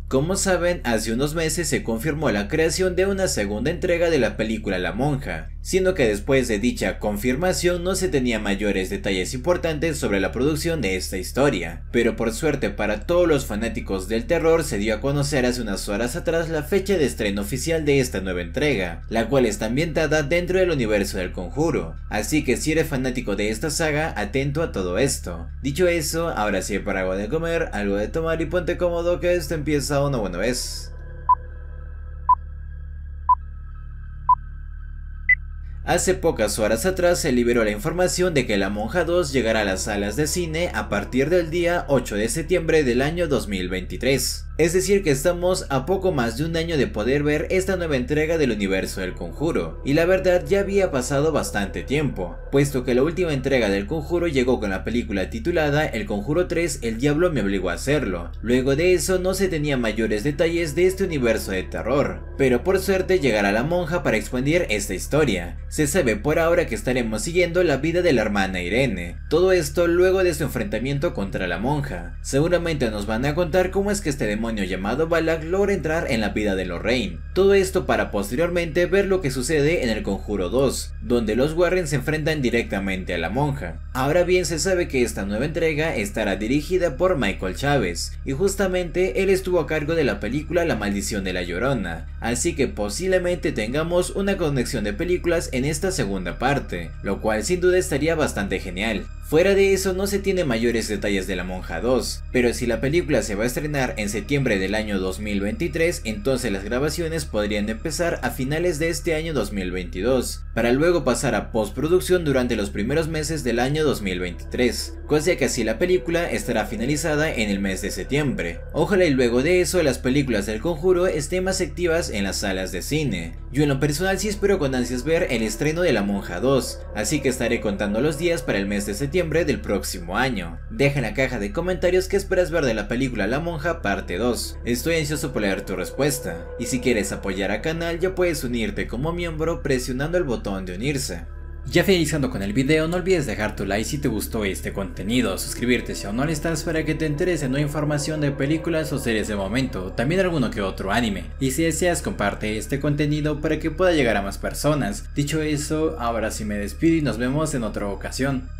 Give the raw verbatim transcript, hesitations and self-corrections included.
Como saben, hace unos meses se confirmó la creación de una segunda entrega de la película La Monja, siendo que después de dicha confirmación no se tenía mayores detalles importantes sobre la producción de esta historia, pero por suerte para todos los fanáticos del terror se dio a conocer hace unas horas atrás la fecha de estreno oficial de esta nueva entrega, la cual está ambientada dentro del universo del Conjuro, así que si eres fanático de esta saga, atento a todo esto. Dicho eso, ahora sí para algo de comer, algo de tomar y ponte cómodo que esto empieza una buena vez. Hace pocas horas atrás se liberó la información de que La Monja dos llegará a las salas de cine a partir del día ocho de septiembre del año dos mil veintitrés. Es decir que estamos a poco más de un año de poder ver esta nueva entrega del universo del Conjuro, y la verdad ya había pasado bastante tiempo, puesto que la última entrega del Conjuro llegó con la película titulada El Conjuro tres, El Diablo me obligó a hacerlo. Luego de eso no se tenía mayores detalles de este universo de terror, pero por suerte llegará La Monja para expandir esta historia. Se sabe por ahora que estaremos siguiendo la vida de la hermana Irene, todo esto luego de su enfrentamiento contra la monja. Seguramente nos van a contar cómo es que este demonio llamado Valak logra entrar en la vida de Lorraine, todo esto para posteriormente ver lo que sucede en el Conjuro dos, donde los Warren se enfrentan directamente a la monja. Ahora bien, se sabe que esta nueva entrega estará dirigida por Michael Chávez, y justamente él estuvo a cargo de la película La Maldición de la Llorona, así que posiblemente tengamos una conexión de películas en esta segunda parte, lo cual sin duda estaría bastante genial. Fuera de eso no se tiene mayores detalles de La Monja dos, pero si la película se va a estrenar en septiembre del año dos mil veintitrés, entonces las grabaciones podrían empezar a finales de este año dos mil veintidós, para luego pasar a postproducción durante los primeros meses del año dos mil veintitrés, cosa que así la película estará finalizada en el mes de septiembre. Ojalá y luego de eso las películas del Conjuro estén más activas en las salas de cine. Yo en lo personal sí espero con ansias ver el estreno de La Monja dos, así que estaré contando los días para el mes de septiembre del próximo año. Deja en la caja de comentarios qué esperas ver de la película La Monja parte dos, estoy ansioso por leer tu respuesta, y si quieres apoyar al canal ya puedes unirte como miembro presionando el botón de unirse. Ya finalizando con el video, no olvides dejar tu like si te gustó este contenido, suscribirte si aún no lo estás para que te enteres de nueva información de películas o series de momento, también alguno que otro anime, y si deseas comparte este contenido para que pueda llegar a más personas. Dicho eso, ahora sí me despido y nos vemos en otra ocasión.